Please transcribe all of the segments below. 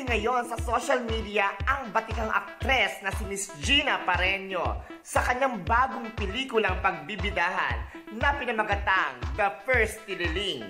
ngayon sa social media ang batikang aktres na si Miss Gina Pareño sa kanyang bagong pelikulang pagbibidahan na pinamagatang The First Tiniling.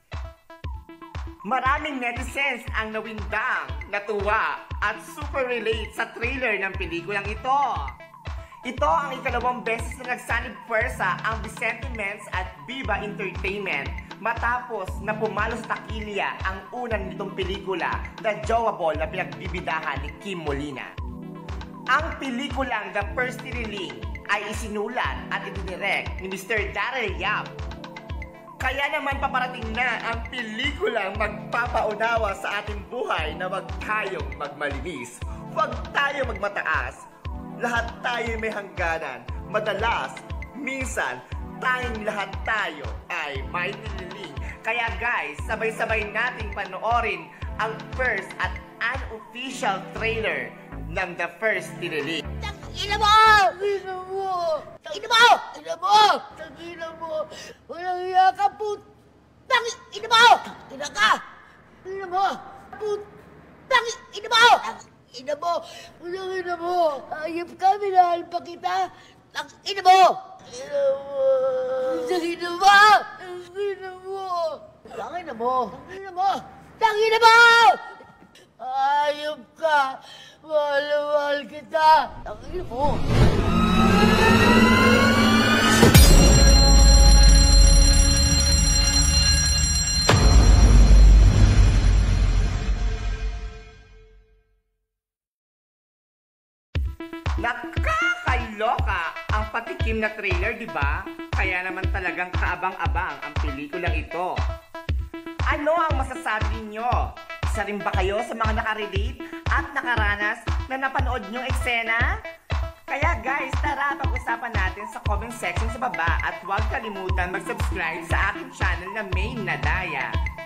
Maraming netizens ang nawindang, natuwa at super relate sa trailer ng pelikulang ito. Ito ang ikalawang beses na nagsanib pwersa ang Vicente Mens at Viva Entertainment matapos na pumalo sa takilya ang unang nitong pelikula na Jowable na pinagbibidahan ni Kim Molina. Ang pelikulang The First Tiniling ay isinulat at idinirect ni Mr. Daryl Yap. Kaya naman paparating na ang pelikulang magpapaunawa sa ating buhay na wag tayong magmalinis, wag tayong magmataas. Lahat tayo may hangganan. Madalas, minsan, tayong lahat tayo ay may tiniling. Kaya guys, sabay-sabay nating panoorin ang first at unofficial trailer ng The First Tiniling. Tangina mo! Tangina mo! Tangina mo! Tangina mo! Tangina mo! Walang iya ka po! Tangina mo! Tangina ka! Tangina mo! Tangina mo! Tangina mo! Tangina mo! Ayop ka, minahal pa kita! Tangina mo! Tangina mo! Tangina mo! Tangina mo! Tangina mo! Tangina mo! Ayop ka! Mahal kita! Tangina mo! Nakakaloka ang patikim na trailer, di ba? Kaya naman talagang kaabang-abang ang pelikulang ito. Ano ang masasabi ninyo? Isa rin ba kayo sa mga nakarelate at nakaranas na napanood nyong eksena? Kaya guys, tara pag-usapan natin sa comment section sa baba at huwag kalimutan mag-subscribe sa aking channel na Main Nadaya.